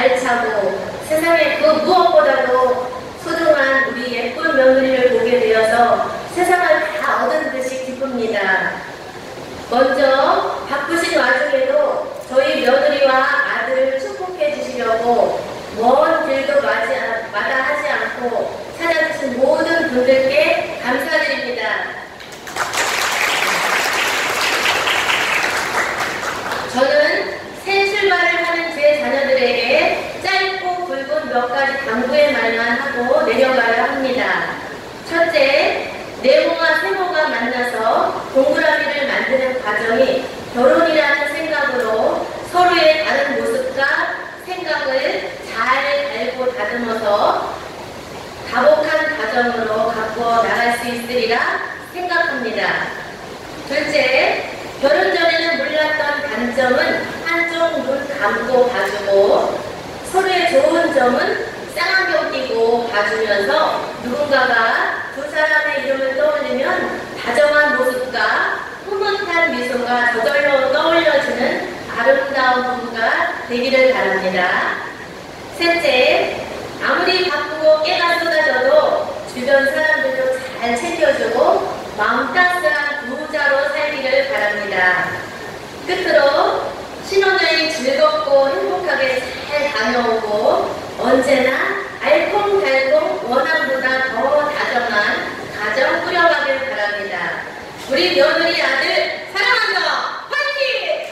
알차고 세상에 그 무엇보다도 소중한 우리 예쁜 며느리를 보게 되어서 세상을 다 얻은 듯이 기쁩니다. 먼저 바쁘신 와중에도 저희 며느리와 아들을 축복해 주시려고 먼 길도 마다하지 않고 찾아주신 모든 분들께 감사드립니다. 저는 새 출발을 하는 제 자녀들에게 짧고 굵은 몇 가지 당부의 말만 하고 내려가야 합니다. 첫째, 네모와 세모가 만나서 동그라미를 만드는 과정이 결혼이라는 생각으로 서로의 다른 모습과 생각을 잘 알고 다듬어서 다복한 가정으로 가꾸어 나갈 수 있으리라 생각합니다. 둘째, 결혼 전에는 몰랐던 단점은 한쪽 눈 감고 봐주고 서로의 좋은 점은 쌍안경 끼고 봐주면서 누군가가 두 사람의 이름을 떠올리면 다정한 모습과 흐뭇한 미소가 저절로 떠올려주는 아름다운 부부가 되기를 바랍니다. 셋째, 아무리 바쁘고 깨가 쏟아져도 주변 사람들도 잘 챙겨주고 마음 따스한 부자로 살기를 바랍니다. 끝으로 신혼여행 즐겁고 행복하게 잘 다녀오고 언제나 알콩달콩 원함보다 더 다정한 가정 꾸려가길 바랍니다. 우리 며느리 아들 사랑한다. 화이팅!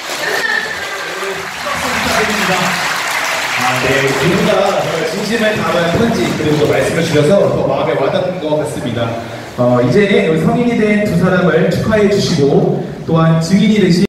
감사합니다. 네, 두 분 다 진심을 담은 편지 그리고 또 말씀을 주셔서 더 마음에 와닿는 것 같습니다. 이제 성인이 된 두 사람을 축하해 주시고 또한 증인이 되신